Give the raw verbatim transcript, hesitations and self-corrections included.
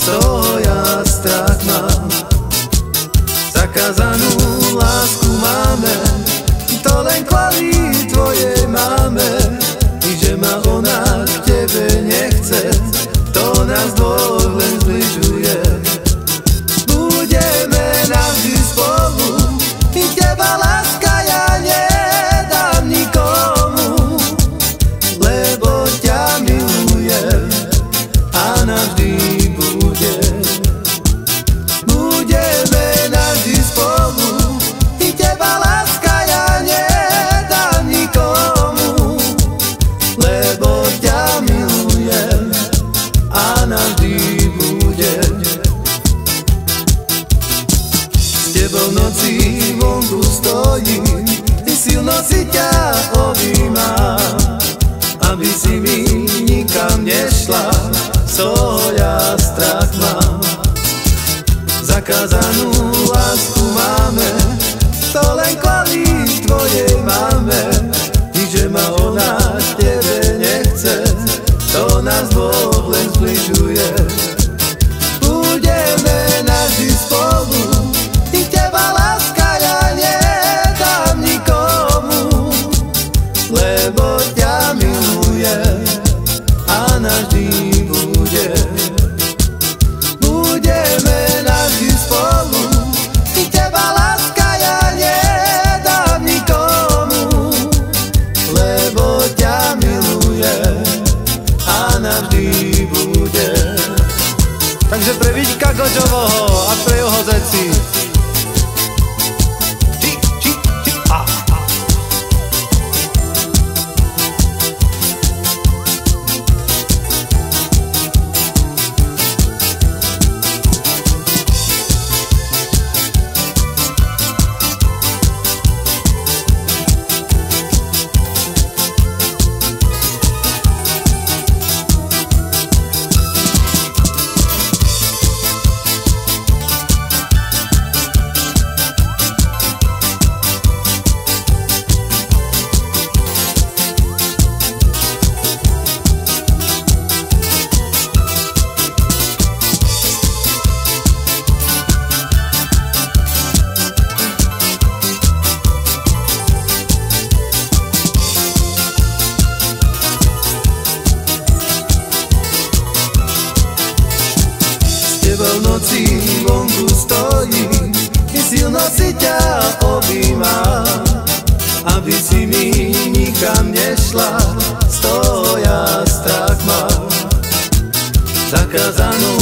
z toho ja strach mám. Zakázanú lásku máme, to len kvôli tvojej máme. I že ma ona k tebe nechce, to nás dvoch len zbližuje. Budeme navždy spolu, i teba láska ja nedám nikomu, lebo ťa milujem a navždy bude. Budeme navždy spolu, i teba láska ja nedám nikomu, lebo ťa milujem a navždy bude. S tebou v noci vonku stojím, i silno si ťa objímam, aby si mi nikam nešla, z toho ja strach mám. Zakázanú lásku máme, to len kvôli tvojej máme. I že ma ona k tebe nechce, to nás dvoch len zbližuje. Budeme navždy spolu, i teba láska ja nedám nikomu, lebo ťa milujem a navždy bude. Budeme navždy spolu, i teba láska ja nedám nikomu, lebo ťa milujem a navždy bude. Takže pre Víťka Goďovoho a pre jeho zeci. Či, či, či, a, a. V noci vonku stojím, i silno si ťa objímam, aby si mi nikam nešla, z toho ja strach mám. Zakázanú